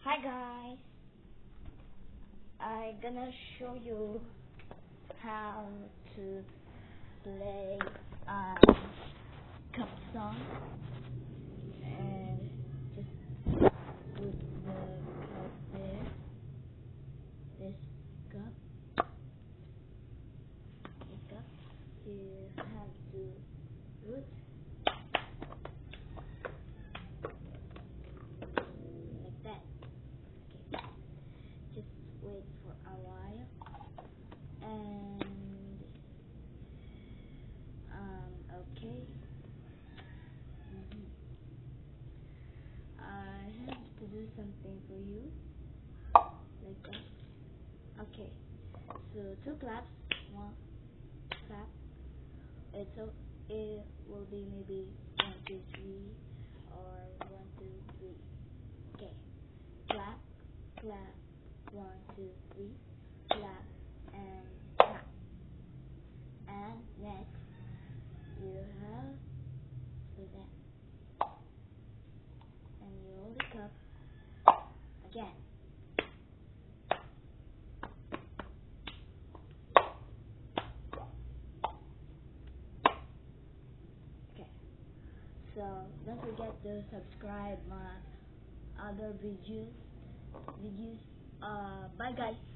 Hi guys, I'm gonna show you how to play cup song, and just put the cup there, this cup, you have to root like that. Okay, just wait for a while, and okay. I have to do something for you, like that. Okay, so 2 claps, 1 clap. It will be maybe 1, 2, 3, or 1, 2, 3. Okay, clap, clap, 1, 2, 3, clap, and clap. And next, you have so that, and you hold the cup again. Okay, so don't forget to subscribe my other videos. Bye guys.